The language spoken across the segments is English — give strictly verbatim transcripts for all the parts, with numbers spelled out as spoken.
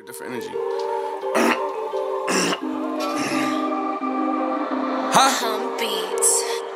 different energy. Huh? Beats.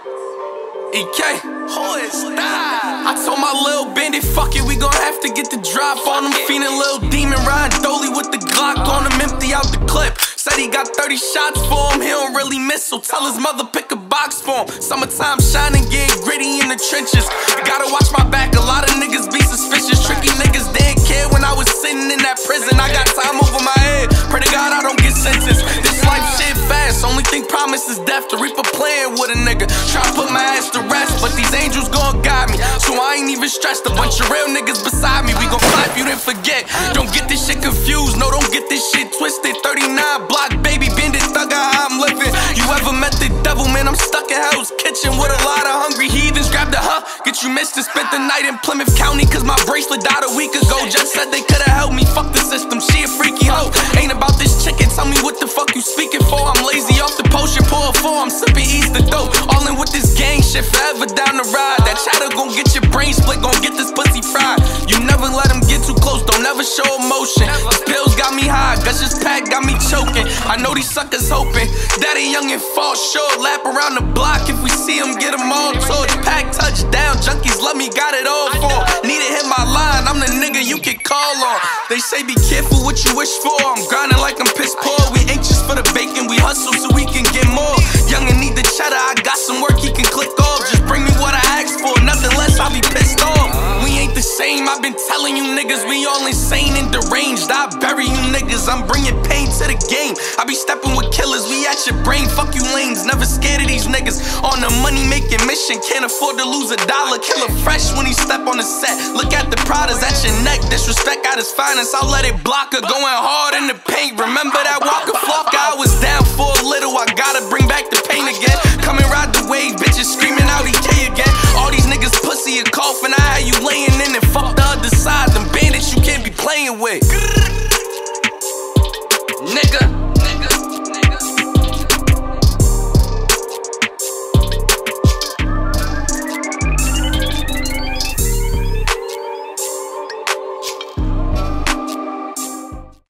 E K, who is that? I told my little bandit, fuck it, we gon' have to get the drop on him. Fiendin' little demon, riding dolly with the Glock on him, empty out the clip. Said he got thirty shots for him, he don't really miss, so tell his mother pick a box for him. Summertime shining, getting gritty in the trenches. Gotta watch my back, a lot of niggas be suspicious. Tricky niggas didn't care when I was sitting in that prison. I got time over my head, pray to God I don't get sentenced. This life shit fast, only thing promised is death. The Reaper playing with a nigga, try to put my ass to rest, but these angels gon' guide me, so I ain't even stressed. A bunch of real niggas beside me, we gon' fly if you didn't forget. Don't get this shit confused, no, don't get this shit twisted. Thirty-nine block, baby, bend it, thugger how I'm living. You ever met the devil, man? I'm stuck in Hell's Kitchen with a lot of hungry heathens. Grab the huh, get you missed and spent the night in Plymouth County, cause my bracelet died a week ago. Just said they could've helped me, fuck the system, she a freaky hoe. Ain't about this chicken, tell me what the fuck you speaking for. I'm lazy off the potion, pour a four, I'm sipping Easter dope. All in with this gang shit, forever down the ride. That chatter gon' get your brain split, gon' get this pussy fried. You never let them get too close, don't ever show emotion. These pills got me high, Gush's pack got me choking. I know these suckers hoping Daddy young and fall short, lap around the block. If we see them, get them all torch. Pack touchdown, junkies love me, got it all for. Need to hit my line, I'm the nigga you can call on. They say be careful what you wish for, I'm grinding like I'm piss poor. We anxious for the bacon, we hustle so we can get more. Young and need the cheddar, I got some work he can click off. Just bring me what I asked for, nothing less, I'll be pissed off. We ain't the same, I've been telling you niggas, we all insane and deranged. I bury you niggas, I'm bringing pain to the game. I be stepping with killers, we at your brain, fuck you lanes. Never scared of these niggas, on a money making mission. Can't afford to lose a dollar, killer fresh when he step on the set. Look at the Pradas at your neck, disrespect at his finest. I'll let it block her, going hard in the paint. Remember that Walker Flocka, I was down for a little, I gotta bring back the pain again. Come and ride the wave, bitches screaming out E K again. All these niggas pussy and coughing, I had you laying in and fuck the other side. Them bandits you can't be playing with, nigga.